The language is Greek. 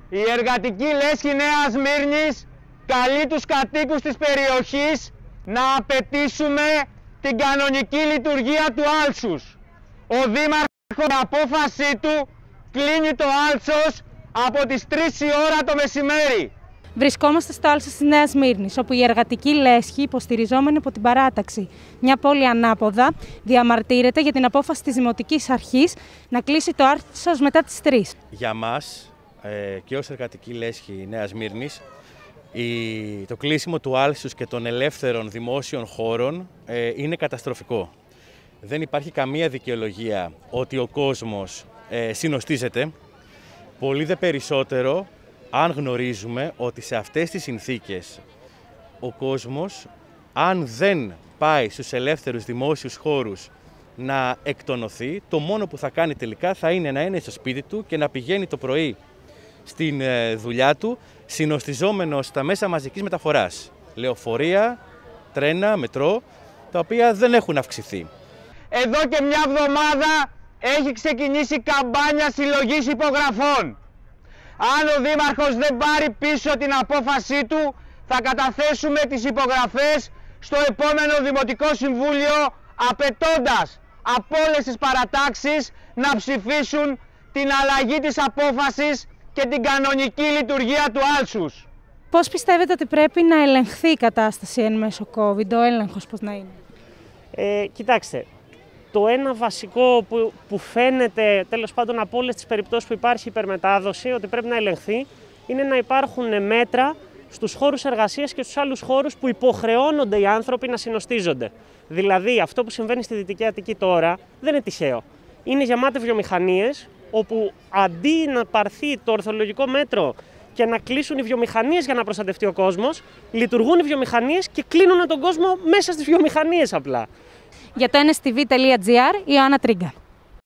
Η εργατική λέσχη Νέας Σμύρνης καλεί τους κατοίκους της περιοχής να απαιτήσουμε την κανονική λειτουργία του άλσους. Ο Δήμαρχος με απόφασή του κλείνει το άλσος από τις 3 η ώρα το μεσημέρι. Βρισκόμαστε στο άλσος της Νέας Σμύρνης, όπου η εργατική λέσχη, υποστηριζόμενη από την παράταξη, μια πόλη ανάποδα, διαμαρτύρεται για την απόφαση της Δημοτικής Αρχής να κλείσει το άλσος μετά τις 3. Για μας και ως εργατική λέσχη Νέας Σμύρνης, το κλείσιμο του άλσους και των ελεύθερων δημόσιων χώρων είναι καταστροφικό. Δεν υπάρχει καμία δικαιολογία ότι ο κόσμος συνοστίζεται, πολύ δε περισσότερο αν γνωρίζουμε ότι σε αυτές τις συνθήκες ο κόσμος, αν δεν πάει στους ελεύθερους δημόσιους χώρους να εκτονωθεί, το μόνο που θα κάνει τελικά θα είναι να είναι στο σπίτι του και να πηγαίνει το πρωί στην δουλειά του, συνοστιζόμενος στα μέσα μαζικής μεταφοράς. Λεωφορεία, τρένα, μετρό, τα οποία δεν έχουν αυξηθεί. Εδώ και μια εβδομάδα έχει ξεκινήσει καμπάνια συλλογής υπογραφών. Αν ο Δήμαρχος δεν πάρει πίσω την απόφασή του, θα καταθέσουμε τις υπογραφές στο επόμενο Δημοτικό Συμβούλιο, απαιτώντας από όλες τις παρατάξεις να ψηφίσουν την αλλαγή της απόφασης και την κανονική λειτουργία του άλσους. Πώς πιστεύετε ότι πρέπει να ελεγχθεί η κατάσταση εν μέσω COVID, ο έλεγχος πώς να είναι? Κοιτάξτε, το ένα βασικό που φαίνεται τέλος πάντων από όλες τις περιπτώσεις που υπάρχει υπερμετάδοση ότι πρέπει να ελεγχθεί είναι να υπάρχουν μέτρα στους χώρους εργασίας και στους άλλους χώρους που υποχρεώνονται οι άνθρωποι να συνοστίζονται. Δηλαδή αυτό που συμβαίνει στη Δυτική Αττική τώρα δεν είναι τυχαίο. Είναι γεμάτες βιομηχανίες όπου αντί να πάρθει το ορθολογικό μέτρο και να κλείσουν οι βιομηχανίες για να προστατευτεί ο κόσμος, λειτουργούν οι βιομηχανίες και κλείνουν τον κόσμο μέσα στις βιομηχανίες απλά. Για το nstv.gr, Ιωάννα Τρίγκα.